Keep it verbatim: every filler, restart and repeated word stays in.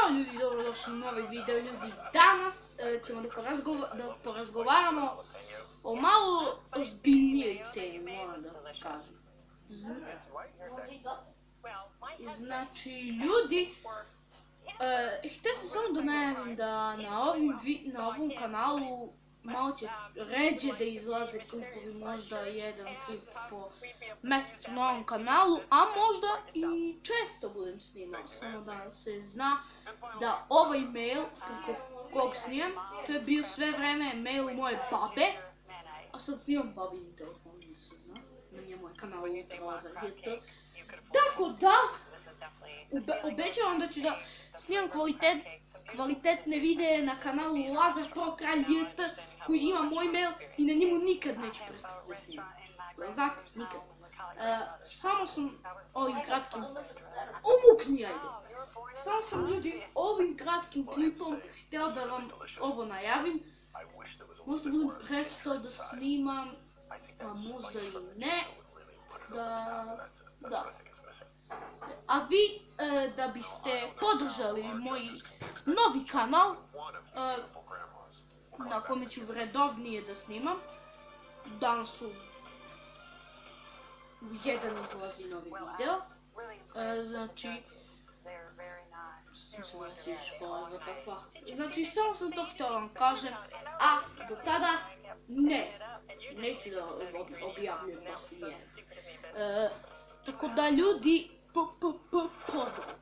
Ćao ljudi, dobrodošli u novi video ljudi. Danas e, ćemo da, porazgova, da porazgovaramo o malo ozbiljnijoj temi, moram da kažem. Z... Znači, ljudi, e, htio sam samo da najavim da na, ovim vi, na ovom kanalu malo će ređe da izlaze klipovi, možda jedan klip po mjesecu na ovom kanalu, a možda i često budem snimao, samo da se zna da ovaj mail preko kog snimam, to je bio sve vreme mail moje babe, a sad snimam babin telefon, da se zna, na njemu je kanal Ultra Lazar Hit. Tako da, obe, obećavam da ću da snimam kvalitet, kvalitetne videe na kanalu Lazar Pro Kralj J T koji ima moj mail i na njemu nikad neću prestati da snimam. Znate, nikad. E, samo sam ovim kratkim... Umukni, ajde! Samo sam ljudi ovim kratkim klipom htio da vam ovo najavim. Možda budem prestao da snimam, a možda i ne. Da... Da. A vi, e, da biste podržali moj novi kanal, e, na kome ću redovnije da snimam, danas su u jedan izlazi novi video, e, znači, znači samo sam to htio vam kažem, a do tada ne, neću da objavljujem baš nijedan. E, tako da ljudi, p p p pozdrav.